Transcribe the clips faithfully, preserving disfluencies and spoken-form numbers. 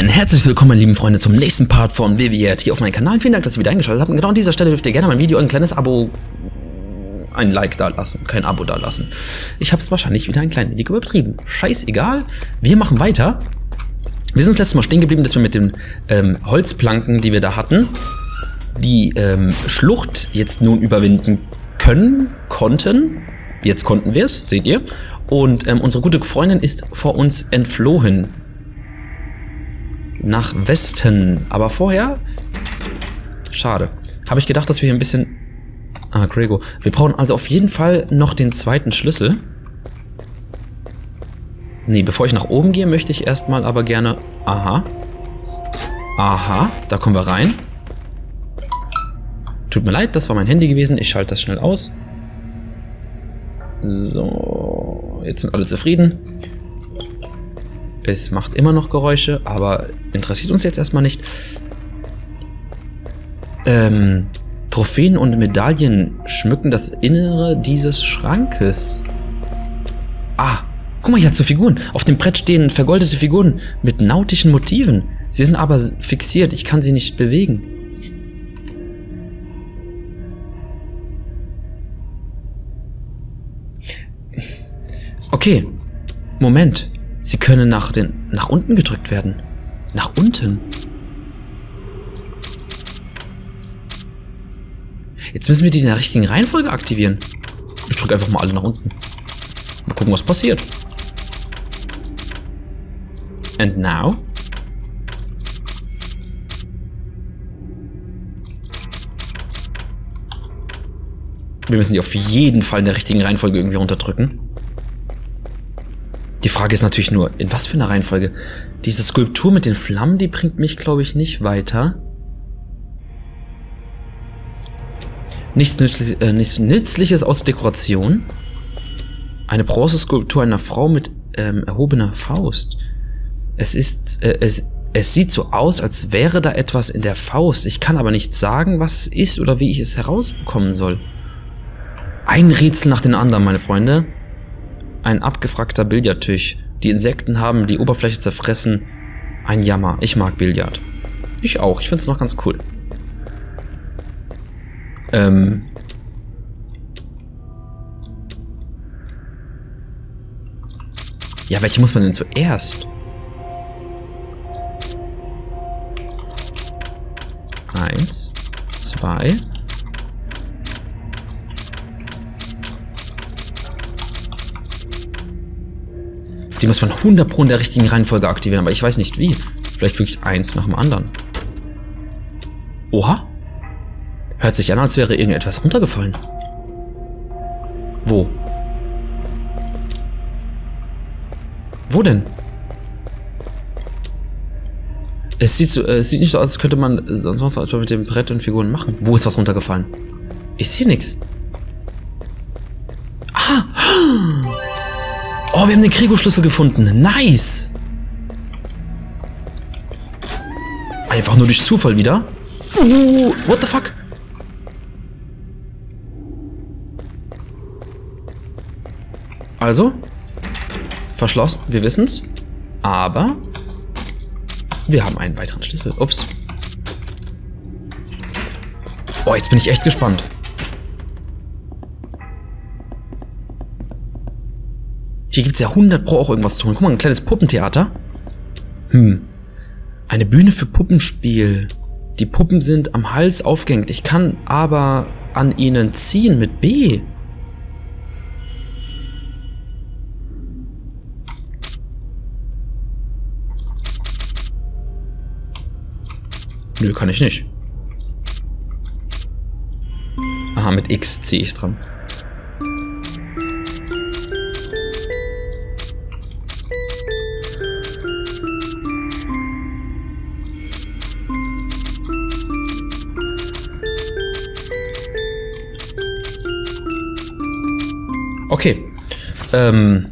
Ein herzliches Willkommen, meine lieben Freunde, zum nächsten Part von Viviette hier auf meinem Kanal. Vielen Dank, dass ihr wieder eingeschaltet habt. Und genau an dieser Stelle dürft ihr gerne mein Video, ein kleines Abo, ein Like da lassen, kein Abo da lassen. Ich habe es wahrscheinlich wieder ein klein wenig übertrieben. Scheißegal, wir machen weiter. Wir sind das letzte Mal stehen geblieben, dass wir mit den ähm, Holzplanken, die wir da hatten, die ähm, Schlucht jetzt nun überwinden können, konnten. Jetzt konnten wir es, seht ihr. Und ähm, unsere gute Freundin ist vor uns entflohen. Nach Westen. Aber vorher... Schade. Habe ich gedacht, dass wir hier ein bisschen... Ah, Grego. Wir brauchen also auf jeden Fall noch den zweiten Schlüssel. Nee, bevor ich nach oben gehe, möchte ich erstmal aber gerne... Aha. Aha, da kommen wir rein. Tut mir leid, das war mein Handy gewesen. Ich schalte das schnell aus. So, jetzt sind alle zufrieden. Es macht immer noch Geräusche, aber interessiert uns jetzt erstmal nicht. Ähm, Trophäen und Medaillen schmücken das Innere dieses Schrankes. Ah, guck mal, hier zu Figuren. Auf dem Brett stehen vergoldete Figuren mit nautischen Motiven. Sie sind aber fixiert, ich kann sie nicht bewegen. Okay, Moment. Sie können nach, den, nach unten gedrückt werden. Nach unten. Jetzt müssen wir die in der richtigen Reihenfolge aktivieren. Ich drücke einfach mal alle nach unten. Mal gucken, was passiert. And now? Wir müssen die auf jeden Fall in der richtigen Reihenfolge irgendwie runterdrücken. Die Frage ist natürlich nur, in was für einer Reihenfolge? Diese Skulptur mit den Flammen, die bringt mich, glaube ich, nicht weiter. Nichts, nützlich, äh, nichts Nützliches aus Dekoration. Eine Bronzeskulptur einer Frau mit ähm, erhobener Faust. Es ist, äh, es, es sieht so aus, als wäre da etwas in der Faust. Ich kann aber nicht sagen, was es ist oder wie ich es herausbekommen soll. Ein Rätsel nach dem anderen, meine Freunde. Ein abgefragter Billardtisch. Die Insekten haben die Oberfläche zerfressen. Ein Jammer. Ich mag Billard. Ich auch. Ich finde es noch ganz cool. Ähm. Ja, welche muss man denn zuerst? Eins. Zwei. Die muss man hundert Pro in der richtigen Reihenfolge aktivieren, aber ich weiß nicht wie. Vielleicht wirklich eins nach dem anderen. Oha. Hört sich an, als wäre irgendetwas runtergefallen. Wo? Wo denn? Es sieht, so, äh, es sieht nicht so aus, als könnte man sonst was mit dem Brett und Figuren machen. Wo ist was runtergefallen? Ich sehe nichts. Ah! Oh, wir haben den Grego-Schlüssel gefunden. Nice! Einfach nur durch Zufall wieder. Uh, what the fuck? Also, verschlossen, wir wissen's. Aber wir haben einen weiteren Schlüssel. Ups. Oh, jetzt bin ich echt gespannt. Hier gibt es ja hundert Pro auch irgendwas zu tun. Guck mal, ein kleines Puppentheater. Hm. Eine Bühne für Puppenspiel. Die Puppen sind am Hals aufgehängt. Ich kann aber an ihnen ziehen mit B. Nö, kann ich nicht. Aha, mit X ziehe ich dran. Okay. Ähm.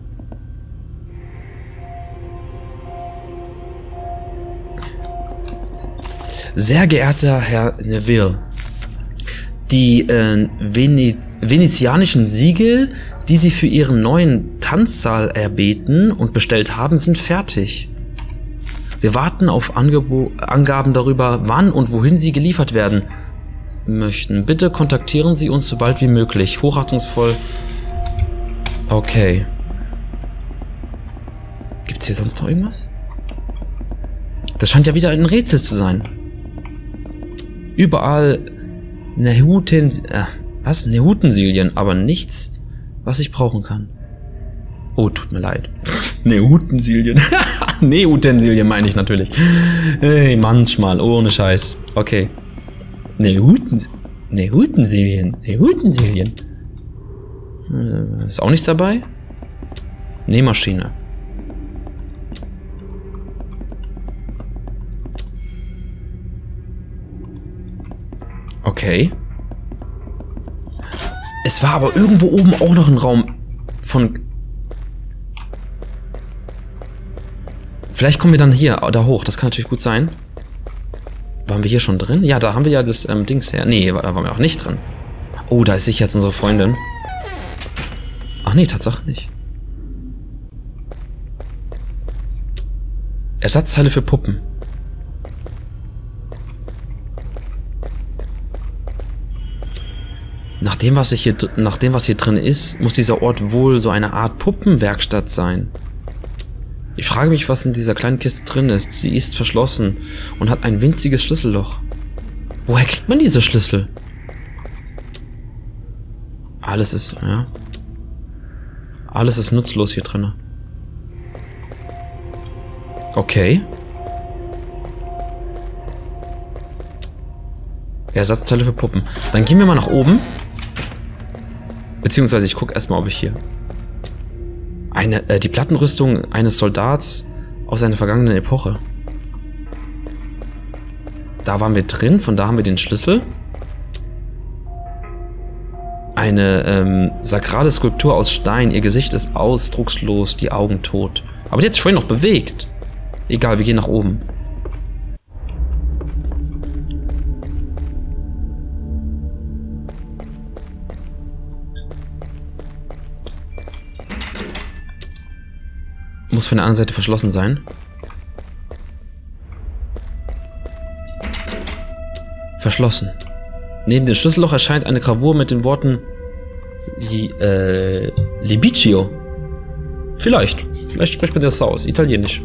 Sehr geehrter Herr Neville, die äh, Venez venezianischen Siegel, die Sie für Ihren neuen Tanzsaal erbeten und bestellt haben, sind fertig. Wir warten auf Angebo Angaben darüber, wann und wohin Sie geliefert werden möchten. Bitte kontaktieren Sie uns so bald wie möglich. Hochachtungsvoll. Okay. Gibt's hier sonst noch irgendwas? Das scheint ja wieder ein Rätsel zu sein. Überall Nehuten... Äh, was? Nehutensilien, aber nichts, was ich brauchen kann. Oh, tut mir leid. Nehutensilien. Nehutensilien meine ich natürlich. Hey, manchmal, ohne Scheiß. Okay. Nehutens... Nehutensilien. Nehutensilien. Ist auch nichts dabei? Nähmaschine. Okay. Es war aber irgendwo oben auch noch ein Raum von... Vielleicht kommen wir dann hier, da hoch. Das kann natürlich gut sein. Waren wir hier schon drin? Ja, da haben wir ja das ähm, Dings her. Nee, da waren wir auch nicht drin. Oh, da ist sicher jetzt unsere Freundin. Ach nee, Tatsache nicht. Ersatzteile für Puppen. Nach dem, was ich hier, nach dem, was hier drin ist, muss dieser Ort wohl so eine Art Puppenwerkstatt sein. Ich frage mich, was in dieser kleinen Kiste drin ist. Sie ist verschlossen und hat ein winziges Schlüsselloch. Woher kriegt man diese Schlüssel? Alles ist, ja. Alles ist nutzlos hier drin. Okay. Ersatzteile für Puppen. Dann gehen wir mal nach oben. Beziehungsweise ich gucke erstmal, ob ich hier... Eine, äh, die Plattenrüstung eines Soldats aus einer vergangenen Epoche. Da waren wir drin, von da haben wir den Schlüssel. Eine ähm, sakrale Skulptur aus Stein. Ihr Gesicht ist ausdruckslos, die Augen tot. Aber die hat sich vorhin noch bewegt. Egal, wir gehen nach oben. Muss von der anderen Seite verschlossen sein. Verschlossen. Neben dem Schlüsselloch erscheint eine Gravur mit den Worten Li, äh, Libiccio. Vielleicht. Vielleicht spricht man das so aus. Italienisch.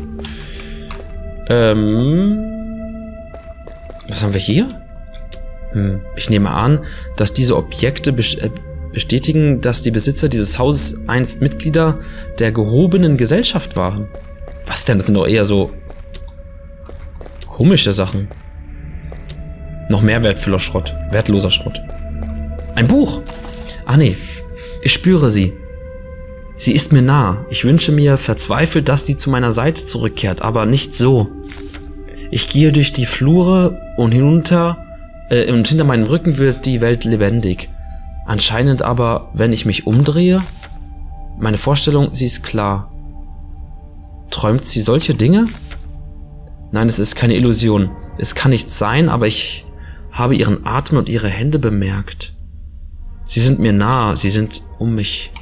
Ähm. Was haben wir hier? Hm. Ich nehme an, dass diese Objekte bestätigen, dass die Besitzer dieses Hauses einst Mitglieder der gehobenen Gesellschaft waren. Was denn? Das sind doch eher so komische Sachen. Noch mehr wertvoller Schrott. Wertloser Schrott. Ein Buch! Ach nee. Ich spüre sie. Sie ist mir nah. Ich wünsche mir verzweifelt, dass sie zu meiner Seite zurückkehrt, aber nicht so. Ich gehe durch die Flure und hinunter, äh, und hinter meinem Rücken wird die Welt lebendig. Anscheinend aber, wenn ich mich umdrehe, meine Vorstellung, sie ist klar. Träumt sie solche Dinge? Nein, es ist keine Illusion. Es kann nicht sein, aber ich habe ihren Atem und ihre Hände bemerkt. Sie sind mir nah, sie sind um mich.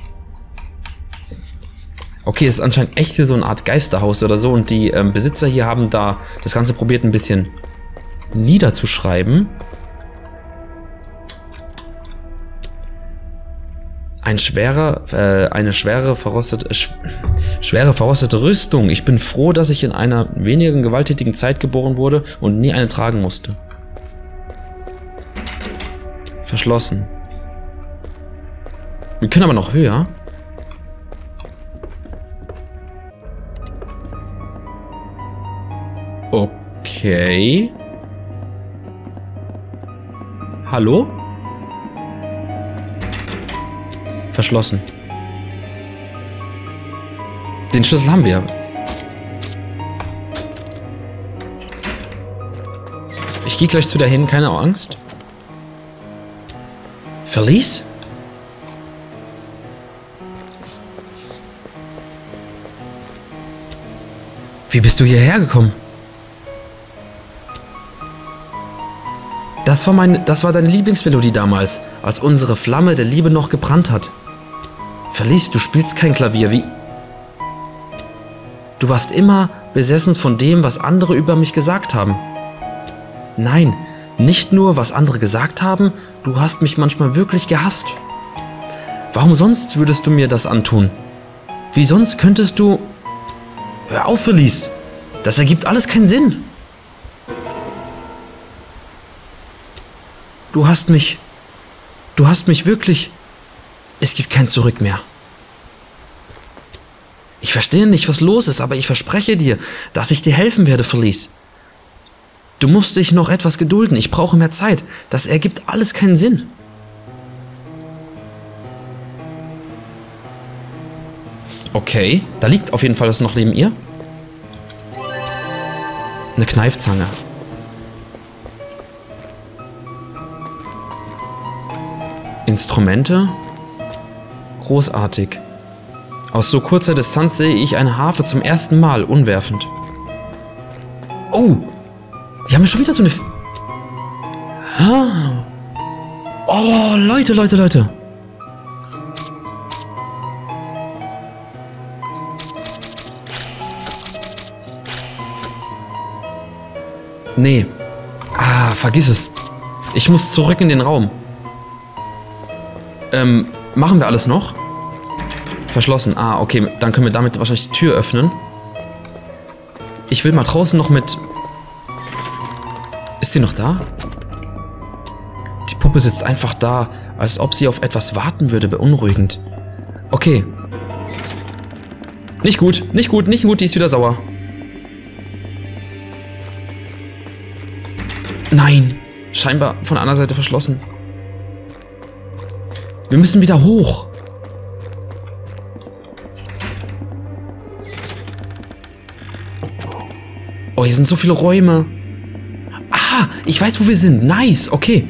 Okay, es ist anscheinend echt hier so eine Art Geisterhaus oder so und die ähm, Besitzer hier haben da das Ganze probiert ein bisschen niederzuschreiben. Ein schwerer, äh, eine schwere verrostete, sch schwere verrostete Rüstung. Ich bin froh, dass ich in einer weniger gewalttätigen Zeit geboren wurde und nie eine tragen musste. Verschlossen. Wir können aber noch höher. Okay. Hallo? Verschlossen. Den Schlüssel haben wir. Ich gehe gleich zu der hin, keine Angst. Verlies? Wie bist du hierher gekommen? Das war meine, das war deine Lieblingsmelodie damals, als unsere Flamme der Liebe noch gebrannt hat. Verlies, du spielst kein Klavier, wie... Du warst immer besessen von dem, was andere über mich gesagt haben. Nein, nicht nur, was andere gesagt haben, du hast mich manchmal wirklich gehasst. Warum sonst würdest du mir das antun? Wie sonst könntest du... Hör auf, Felice. Das ergibt alles keinen Sinn. Du hast mich... Du hast mich wirklich... Es gibt kein Zurück mehr. Ich verstehe nicht, was los ist, aber ich verspreche dir, dass ich dir helfen werde, Felice. Du musst dich noch etwas gedulden. Ich brauche mehr Zeit. Das ergibt alles keinen Sinn. Okay, da liegt auf jeden Fall das noch neben ihr. Eine Kneifzange. Instrumente. Großartig. Aus so kurzer Distanz sehe ich eine Harfe zum ersten Mal unwerfend. Oh! Wir haben schon wieder so eine... F ah. Oh, Leute, Leute, Leute. Nee. Ah, vergiss es. Ich muss zurück in den Raum. Ähm, machen wir alles noch? Verschlossen. Ah, okay. Dann können wir damit wahrscheinlich die Tür öffnen. Ich will mal draußen noch mit... Ist die noch da? Die Puppe sitzt einfach da, als ob sie auf etwas warten würde. Beunruhigend. Okay. Nicht gut, nicht gut, nicht gut. Die ist wieder sauer. Nein. Scheinbar von der anderen Seite verschlossen. Wir müssen wieder hoch. Oh, hier sind so viele Räume. Ah, ich weiß, wo wir sind. Nice, okay.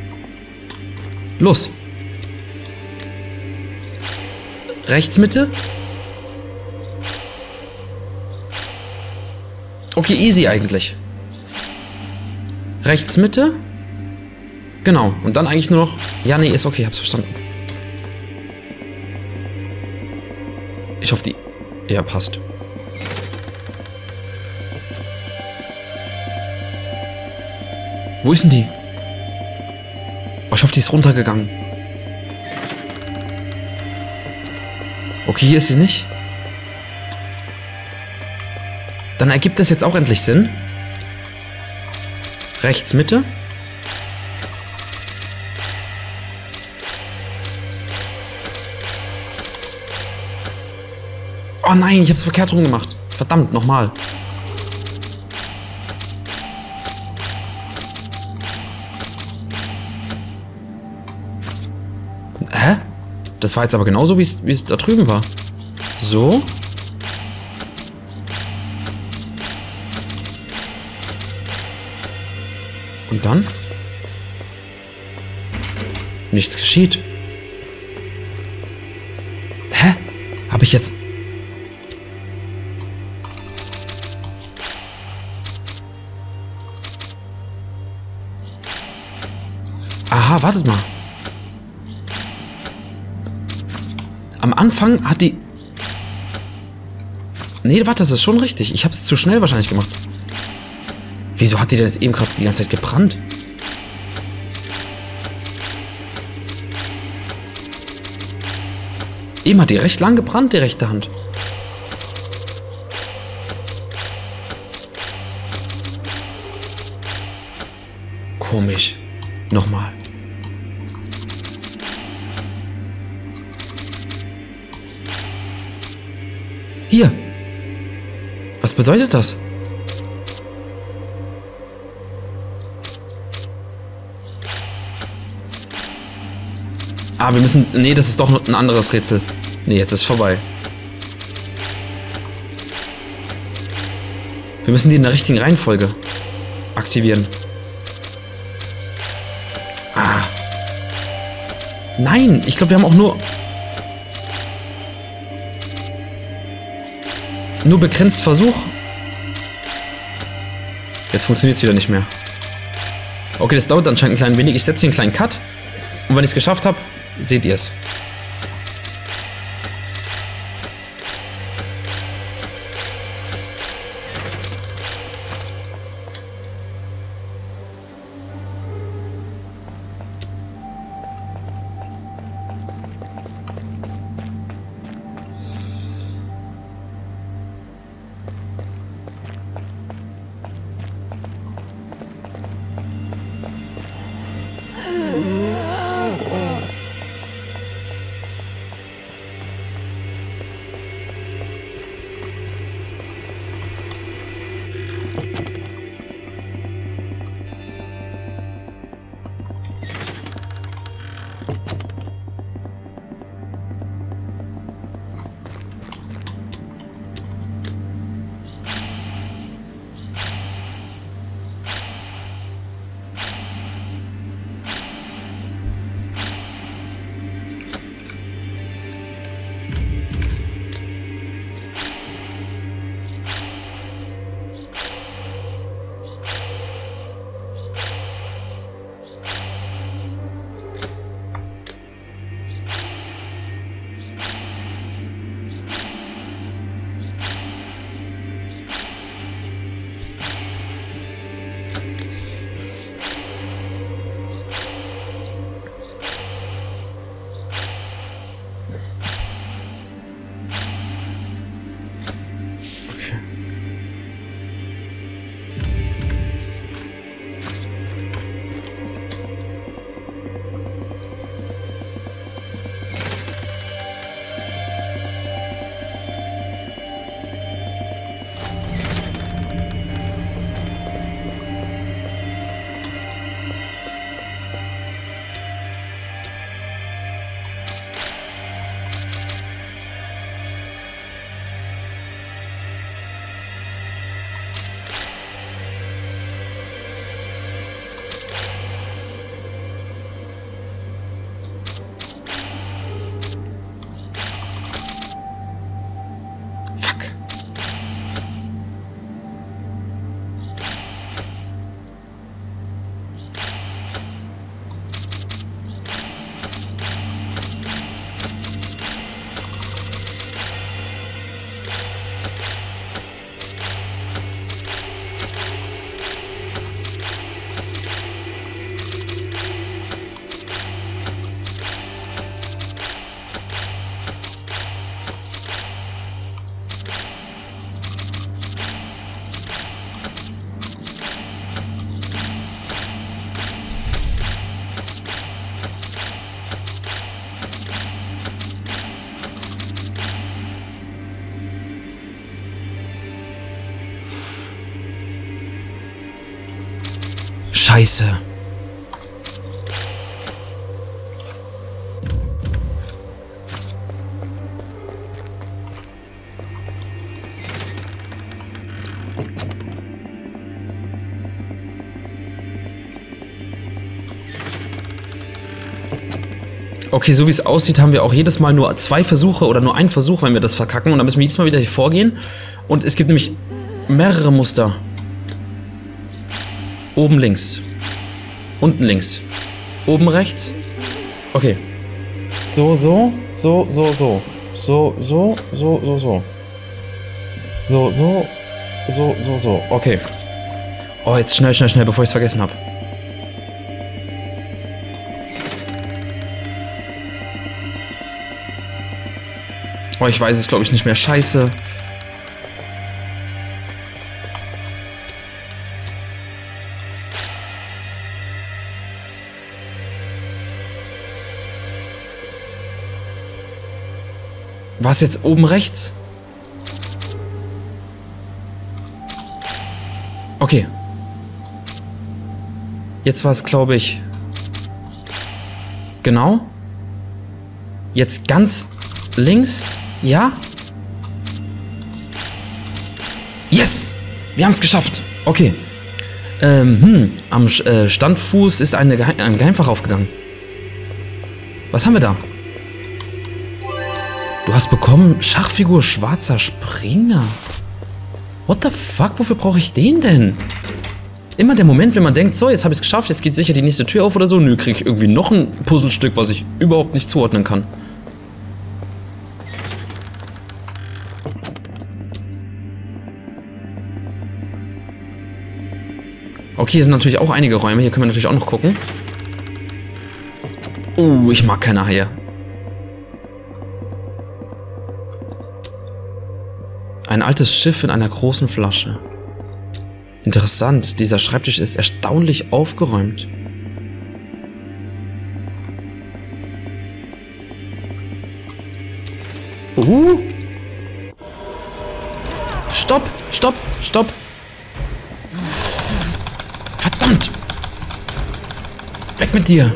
Los. Rechts Mitte. Okay, easy eigentlich. Rechts Mitte. Genau. Und dann eigentlich nur noch... Ja, nee, ist okay, hab's verstanden. Ich hoffe, die... Ja, passt. Wo ist denn die? Oh, ich hoffe, die ist runtergegangen. Okay, hier ist sie nicht. Dann ergibt das jetzt auch endlich Sinn. Rechts Mitte. Oh nein, ich hab's verkehrt rum gemacht. Verdammt, nochmal. Hä? Das war jetzt aber genauso, wie es wie es da drüben war. So. Und dann? Nichts geschieht. Hä? Habe ich jetzt... Aha, wartet mal. Am Anfang hat die... Nee, warte, das ist schon richtig. Ich habe es zu schnell wahrscheinlich gemacht. Wieso hat die denn jetzt eben gerade die ganze Zeit gebrannt? Eben hat die recht lang gebrannt, die rechte Hand. Komisch. Nochmal. Hier. Was bedeutet das? Ah, wir müssen... Nee, das ist doch ein anderes Rätsel. Nee, jetzt ist vorbei. Wir müssen die in der richtigen Reihenfolge aktivieren. Ah. Nein, ich glaube, wir haben auch nur... Nur begrenzt Versuch. Jetzt funktioniert es wieder nicht mehr. Okay, das dauert anscheinend ein klein wenig. Ich setze hier einen kleinen Cut. Und wenn ich es geschafft habe, seht ihr es. Scheiße. Okay, so wie es aussieht, haben wir auch jedes Mal nur zwei Versuche oder nur einen Versuch, wenn wir das verkacken. Und dann müssen wir jedes Mal wieder hier vorgehen. Und es gibt nämlich mehrere Muster. Oben links. Unten links. Oben rechts. Okay. So, so, so, so, so. So, so, so, so, so. So, so, so, so, so. Okay. Oh, jetzt schnell, schnell, schnell, bevor ich es vergessen habe. Oh, ich weiß es, glaube ich, nicht mehr. Scheiße. Was jetzt oben rechts? Okay. Jetzt war es, glaube ich... Genau. Jetzt ganz links... Ja? Yes! Wir haben es geschafft. Okay. Ähm, hm. Am äh, Standfuß ist eine Geheim ein Geheimfach aufgegangen. Was haben wir da? Du hast bekommen Schachfigur Schwarzer Springer. What the fuck? Wofür brauche ich den denn? Immer der Moment, wenn man denkt, so, jetzt habe ich es geschafft, jetzt geht sicher die nächste Tür auf oder so. Nö, kriege ich irgendwie noch ein Puzzlestück, was ich überhaupt nicht zuordnen kann. Okay, hier sind natürlich auch einige Räume. Hier können wir natürlich auch noch gucken. Oh, ich mag keine Haie. Ein altes Schiff in einer großen Flasche. Interessant, dieser Schreibtisch ist erstaunlich aufgeräumt. Uh. Stopp, stopp, stopp. Verdammt! Weg mit dir!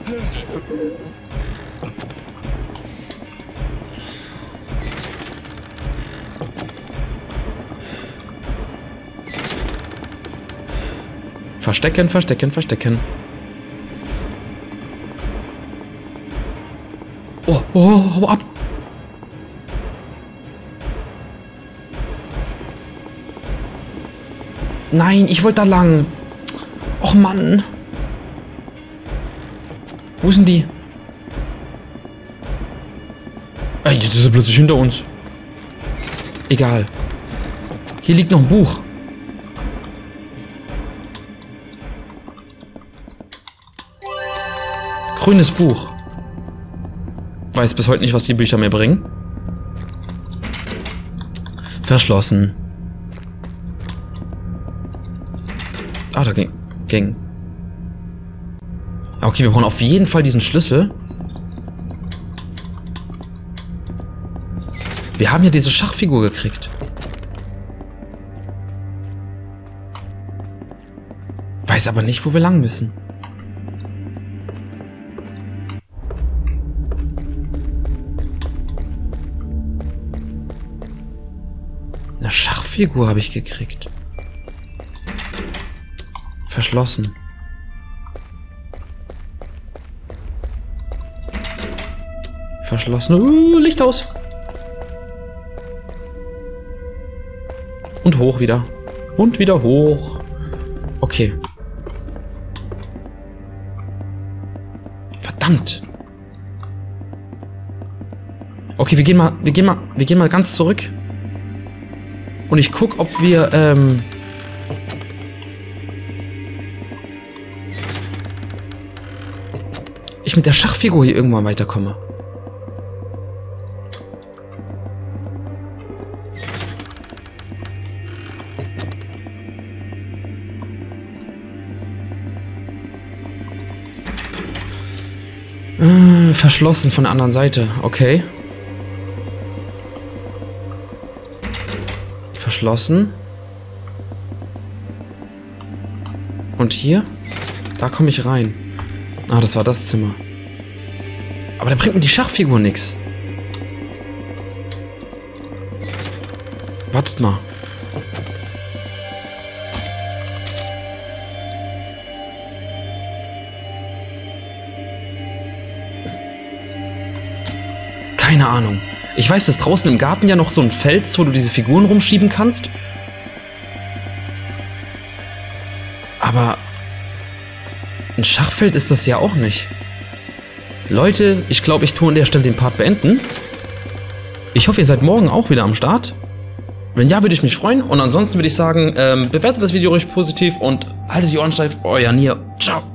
Verstecken, verstecken, verstecken. Oh, oh, hau ab! Nein, ich wollte da lang. Och Mann. Wo sind die? Ey, jetzt ist er plötzlich hinter uns. Egal. Hier liegt noch ein Buch. Grünes Buch. Weiß bis heute nicht, was die Bücher mir bringen. Verschlossen. Ah, da ging. ging. Okay, wir brauchen auf jeden Fall diesen Schlüssel. Wir haben ja diese Schachfigur gekriegt. Weiß aber nicht, wo wir lang müssen. Eine Schachfigur habe ich gekriegt. Verschlossen. Verschlossen. Uh, Licht aus. Und hoch wieder. Und wieder hoch. Okay. Verdammt. Okay, wir gehen mal, wir gehen mal, wir gehen mal ganz zurück. Und ich guck, ob wir, ähm... ich mit der Schachfigur hier irgendwann weiterkomme. Äh, verschlossen von der anderen Seite. Okay. Verschlossen. Und Und hier? Da komme ich rein. Ah, das war das Zimmer. Aber dann bringt mir die Schachfigur nix. Wartet mal. Keine Ahnung. Ich weiß, dass draußen im Garten ja noch so ein Feld ist, wo du diese Figuren rumschieben kannst. Aber ein Schachfeld ist das ja auch nicht. Leute, ich glaube, ich tue an der Stelle den Part beenden. Ich hoffe, ihr seid morgen auch wieder am Start. Wenn ja, würde ich mich freuen. Und ansonsten würde ich sagen, ähm, bewertet das Video ruhig positiv und haltet die Ohren steif. Euer Nier. Ciao.